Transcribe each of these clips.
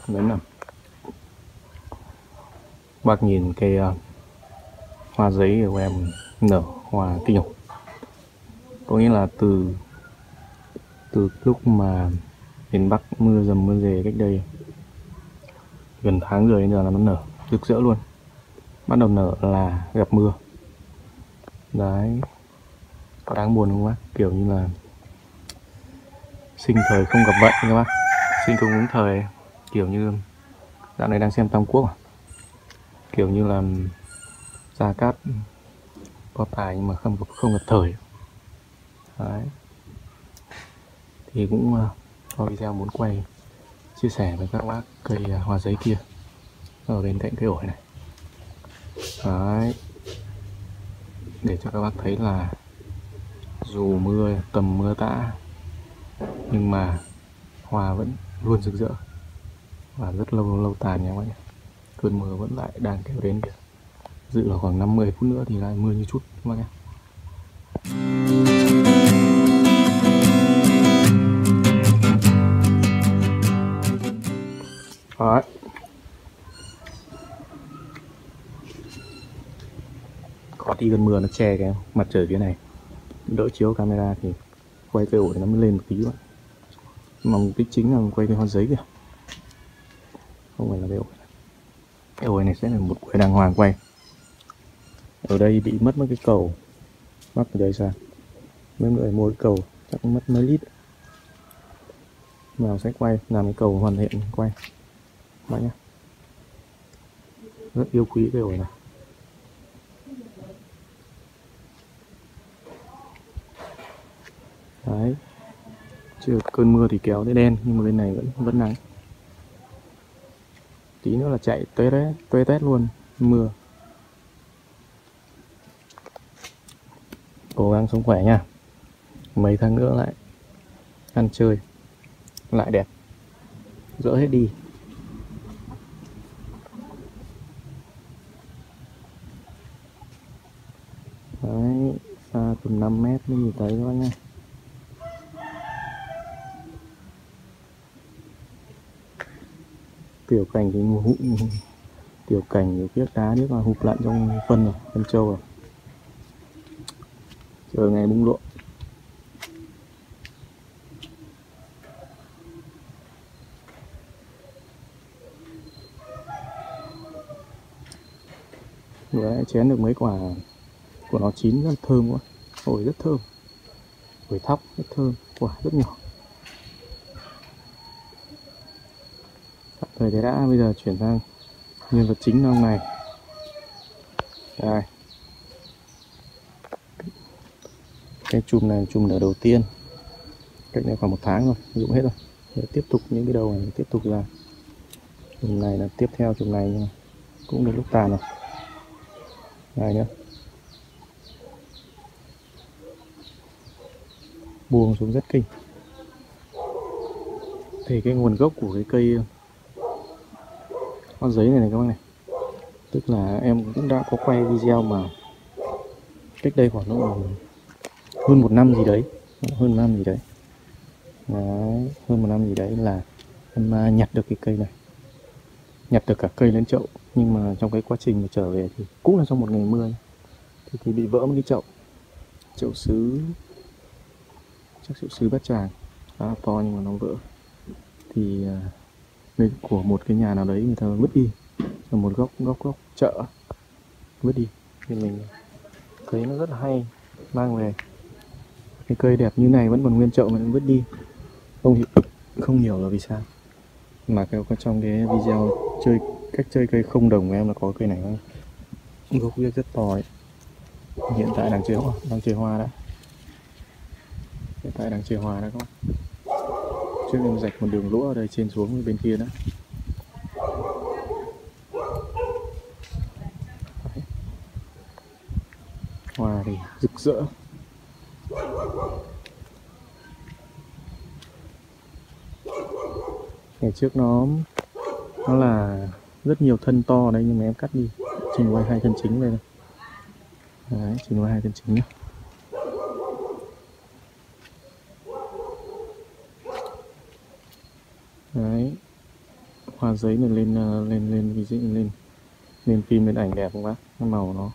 bác đến nào. Bác nhìn cây hoa giấy của em nở hoa kinh khủng. Có nghĩa là từ lúc mà miền Bắc mưa dầm mưa rề cách đây gần tháng rồi, đến giờ là nó nở rực rỡ luôn. Bắt đầu nở là gặp mưa. Đấy, có đáng buồn không bác? Kiểu như là sinh thời không gặp vận các bác, sinh không đúng thời. Kiểu như dạo này đang xem Tam Quốc à? Kiểu như là Gia Cát có tài nhưng mà không gặp thời. Đấy, thì cũng có video muốn quay chia sẻ với các bác cây hoa giấy kia ở bên cạnh cây ổi này. Đấy, để cho các bác thấy là dù mưa tầm mưa tã nhưng mà hoa vẫn luôn rực rỡ và rất lâu tàn nha các bác nhé. Cơn mưa vẫn lại đang kéo đến kìa. Dự là khoảng 50 phút nữa thì lại mưa như chút các bác nhé. Đấy, có tí cơn mưa nó che cái mặt trời phía này, đỡ chiếu camera thì quay cây ổi nó mới lên một tí thôi. Mà mục đích chính là quay cây hoa giấy kìa, không phải là cây ổi. Cây ổi này sẽ là một buổi đàng hoàng quay. Ở đây bị mất cái cầu, mắc ở đây sao mấy người mua cái cầu chắc mất mấy lít. Nào sẽ quay làm cái cầu hoàn thiện quay bạn nhé. Rất yêu quý cây ổi này. Đấy, chưa cơn mưa thì kéo tới đen nhưng mà bên này vẫn nắng. Tí nữa là chạy tuê tét luôn mưa. Cố gắng sống khỏe nha. Mấy tháng nữa lại ăn chơi lại đẹp, dỡ hết đi. Đấy, xa tầm 5 mét mới nhìn thấy các bác nha. Tiểu cảnh thì tiểu cảnh chiếc đá nước mà hụp lặn trong phân rồi, phân trâu rồi. Chờ ngày bung lụa. Đấy, chén được mấy quả của nó chín rất thơm quá. Ổi rất thơm. Ổi thóc rất thơm, quả rất nhỏ. Thời thế đã, bây giờ chuyển sang nhân vật chính năm này. Đây. Cái chùm này chùm nở đầu tiên. Cách đây khoảng 1 tháng rồi, dụng hết rồi. Để tiếp tục những cái đầu này tiếp tục ra. Chùm này là tiếp theo chùm này nhưng mà cũng được lúc tàn rồi. Đây nữa. Buông xuống rất kinh. Thì cái nguồn gốc của cái cây hoa giấy này các bác này, tức là em cũng đã có quay video mà cách đây khoảng hơn 1 năm gì đấy, hơn 1 năm gì đấy. Đấy, hơn 1 năm gì đấy là em nhặt được cái cây này, nhặt được cả cây lẫn chậu. Nhưng mà trong cái quá trình mà trở về thì cũng là trong một ngày mưa thì bị vỡ một cái chậu sứ, chắc chậu sứ Bát Tràng khá là to nhưng mà nó vỡ. Thì của một cái nhà nào đấy người ta vứt đi, ở một góc chợ vứt đi. Thì mình thấy nó rất là hay, mang về cái cây đẹp như này vẫn còn nguyên chậu mà nó vứt đi, không hiểu là vì sao. Mà trong cái video cách chơi cây không đồng của em là có cây này không? Gốc viết rất to ấy. Hiện tại đang chơi hoa đã. Hiện tại đang chơi hoa đó các bạn. Trước em rạch một đường lũa ở đây trên xuống bên kia đó. Đấy. Hoa thì rực rỡ. Ngày trước nó là rất nhiều thân to ở đây nhưng mà em cắt đi, trình quay 2 thân chính đây này. Đấy, trình quay 2 thân chính nhé. Đấy, hoa hoa giấy này lên ví dụ lên phim lên ảnh đẹp không bác? Cái màu nó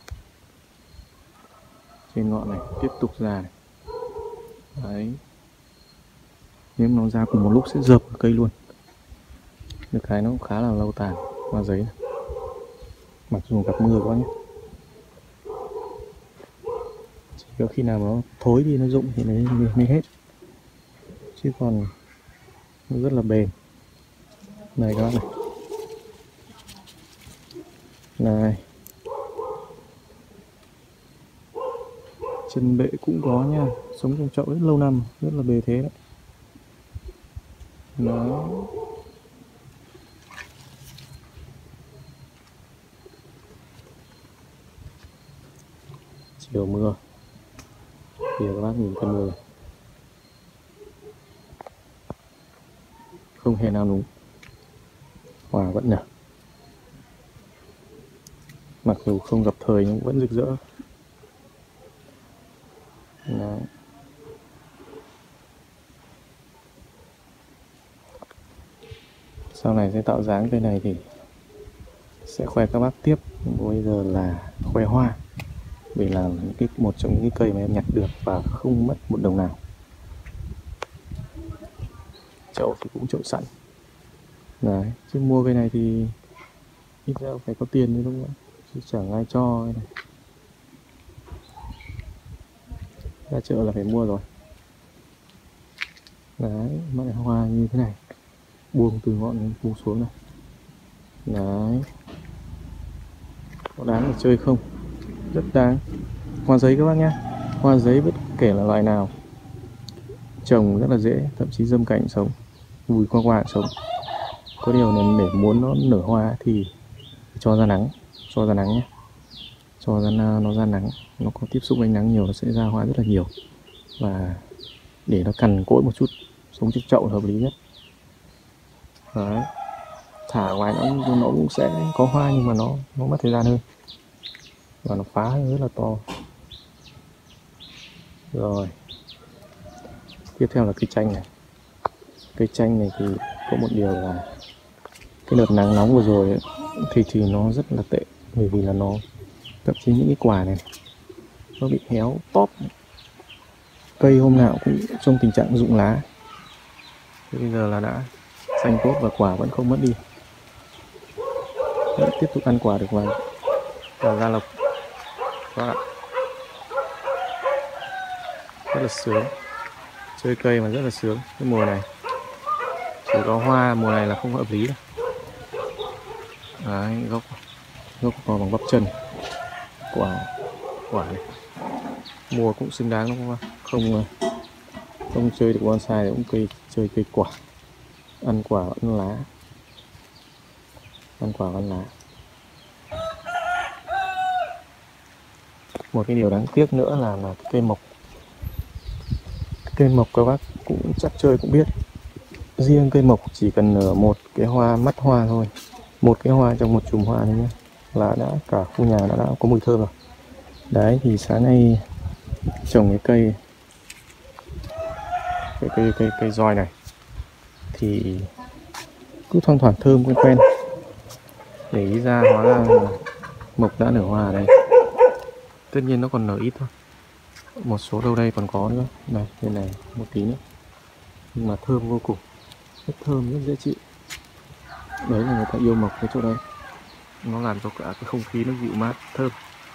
trên ngọn này tiếp tục ra này. Đấy, nếu nó ra cùng một lúc sẽ dập cây luôn. Được cái nó cũng khá là lâu tàn hoa giấy này. Mặc dù gặp mưa quá nhé, chỉ có khi nào nó thối đi nó rụng thì mới hết, chứ còn nó rất là bền. Này các bác này, chân bệ cũng có nha, sống trong chậu rất lâu năm, rất là bề thế đấy. Đó. Chiều mưa, kìa các bác nhìn cơn mưa không hề nào núng, hoa vẫn nở, mặc dù không gặp thời nhưng vẫn rực rỡ. Đó. Sau này sẽ tạo dáng cây này thì sẽ khoe các bác tiếp. Bây giờ là khoe hoa, vì là một trong những cây mà em nhặt được và không mất một đồng nào. Chậu thì cũng chậu sẵn. Đấy, chứ mua cây này thì ít ra phải có tiền chứ đúng không? Chứ chẳng ai cho này. Ra chợ là phải mua rồi. Đấy, mọi hoa như thế này, buông từ ngọn buông xuống này. Đấy, có đáng để chơi không? Rất đáng. Hoa giấy các bác nhé, hoa giấy bất kể là loại nào trồng rất là dễ, thậm chí dâm cảnh sống, vùi qua sống. Có điều là để muốn nó nở hoa thì cho ra nắng nhé, cho ra nó ra nắng, nó có tiếp xúc với nắng nhiều nó sẽ ra hoa rất là nhiều. Và để nó cằn cỗi một chút, sống trong chậu là hợp lý nhất. Đấy, thả ngoài nó cũng sẽ có hoa nhưng mà nó mất thời gian hơn và nó phá rất là to. Rồi, tiếp theo là cây chanh này. Cây chanh này thì có một điều là cái đợt nắng nóng vừa rồi ấy, thì nó rất là tệ, bởi vì là nó thậm chí những cái quả này nó bị héo tóp, cây hôm nào cũng trong tình trạng rụng lá. Thế bây giờ là đã xanh tốt và quả vẫn không mất đi, vẫn tiếp tục ăn quả được và ra lộc. Các bạn, rất là sướng, chơi cây mà rất là sướng. Cái mùa này chỉ có hoa mùa này là không hợp lý đâu. Đấy, gốc to bằng bắp chân, quả này mùa cũng xứng đáng đúng không? Không chơi được bonsai thì cũng chơi cây quả, ăn quả ăn lá, Một cái điều đáng tiếc nữa là cây mộc các bác cũng chắc chơi cũng biết, riêng cây mộc chỉ cần nở một cái hoa mắt hoa thôi, một cái hoa trong một chùm hoa này nhé, là đã cả khu nhà đã có mùi thơm rồi. Đấy, thì sáng nay trồng cái cây roi này thì cứ thoang thoảng thơm quen, để ý ra hóa ra mộc đã nở hoa ở đây. Tất nhiên nó còn nở ít thôi, một số đâu đây còn có nữa. Này, bên này một tí nữa, nhưng mà thơm vô cùng, rất thơm, rất dễ chịu. Đấy là người ta yêu mộc cái chỗ đây, nó làm cho cả cái không khí nó dịu mát thơm.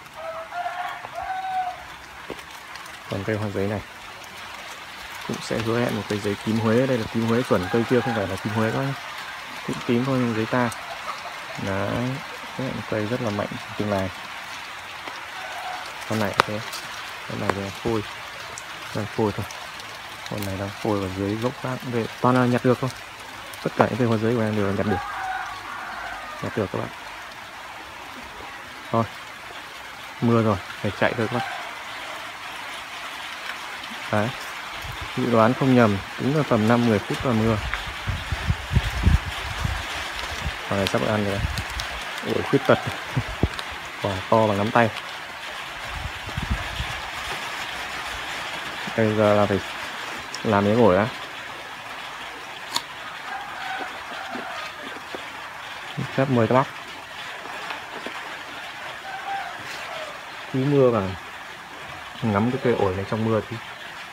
Còn cây hoa giấy này cũng sẽ hứa hẹn một cây giấy tím Huế. Đây là tím Huế chuẩn, cây kia không phải là tím Huế đâu, cũng tím thôi nhưng giấy ta. Đấy, cây rất là mạnh trong tương lai. Con này thế, con này là phôi, đang phôi thôi. Con này đang phôi ở dưới gốc khác. Về toàn là nhặt được thôi, tất cả những cây hoa giấy của em đều là nhặt được các bạn. Thôi, mưa rồi, phải chạy thôi các bạn. Đấy, dự đoán không nhầm, đúng là tầm 5-10 phút là mưa. Quả này sắp được ăn rồi. Ủa, khuyết tật. Quả to bằng nắm tay. Bây giờ là phải làm miếng ổi á. phép mời các bác tí mưa vào ngắm cái cây ổi này trong mưa thì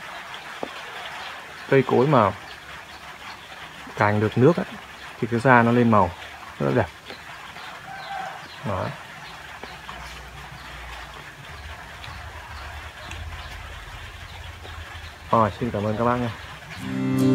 cây cối mà cành được nước ấy, thì cái da nó lên màu rất là đẹp. Đó. Rồi, xin cảm ơn các bác nha.